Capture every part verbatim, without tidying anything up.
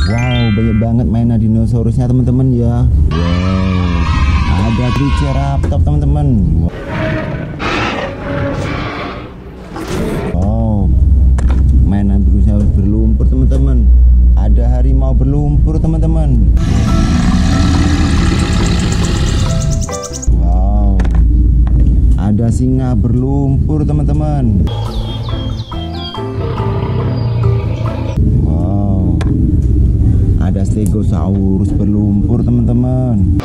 Wow, banyak banget mainan dinosaurusnya teman-teman ya. Wow, ada Triceratops teman-teman. Wow, mainan dinosaurus berlumpur teman-teman. Ada harimau berlumpur teman-teman. Wow, ada singa berlumpur teman-teman. Wow, ada Stegosaurus berlumpur teman-teman.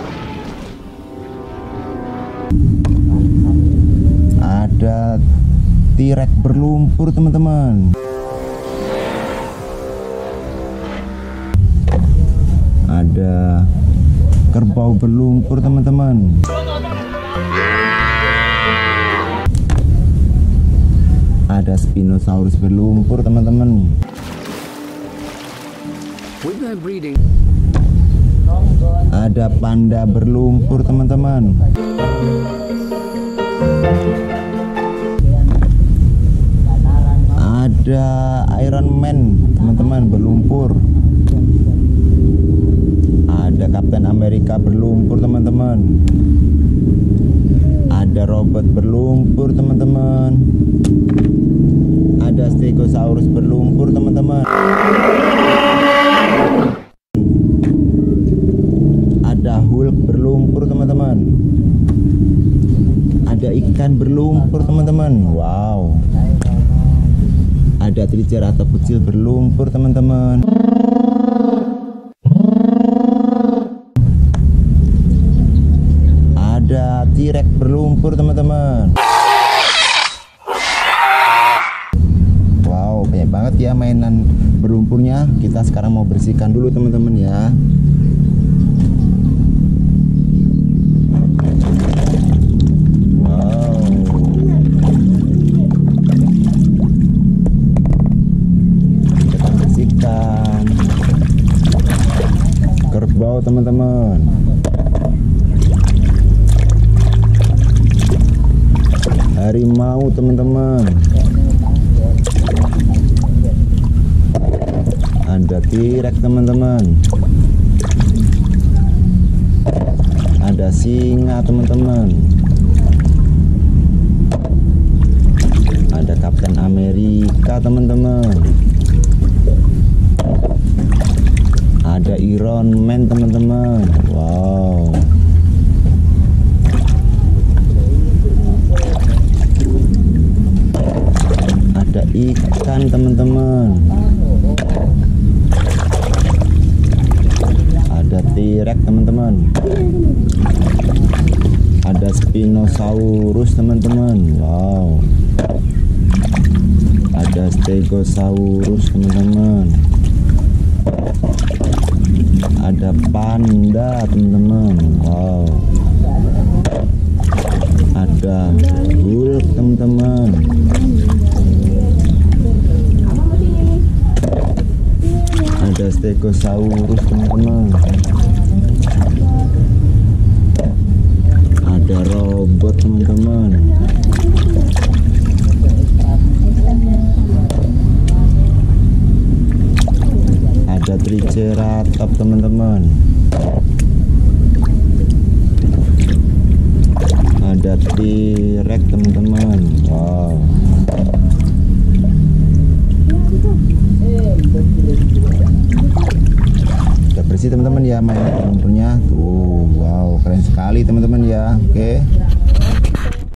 Ada T-Rex berlumpur teman-teman. Ada kerbau berlumpur teman-teman. Ada Spinosaurus berlumpur teman-teman. Ada panda berlumpur teman-teman. Ada Iron Man teman-teman berlumpur. Ada Kapten Amerika berlumpur teman-teman. Ada robot berlumpur teman-teman. Ada Stegosaurus berlumpur teman-teman. Ada Hulk berlumpur teman-teman. Ada ikan berlumpur teman-teman. Wow. Ada Triceratops kecil berlumpur teman-teman. Ada T-Rex berlumpur teman-teman. Wow, banyak banget ya mainan berlumpurnya. Kita sekarang mau bersihkan dulu teman-teman ya. Wow, kita bersihkan kerbau teman-teman. Harimau teman-teman. Ada T-Rex teman-teman. Ada singa teman-teman. Ada Kapten Amerika teman-teman. Ada Iron Man teman-teman. Wow. Ada ikan teman-teman. Ada T-Rex teman-teman. Ada Spinosaurus teman-teman. Wow. Ada Stegosaurus teman-teman. Ada panda teman-teman. Wow. Ada Hulk teman-teman. Ada Stegosaurus teman-teman. Ada robot teman-teman. Ada Triceratops teman-teman. Ada T-Rex teman-teman. Wow. Udah bersih teman-teman ya mainan lumpurnya tuh. Wow, keren sekali teman-teman ya. Oke.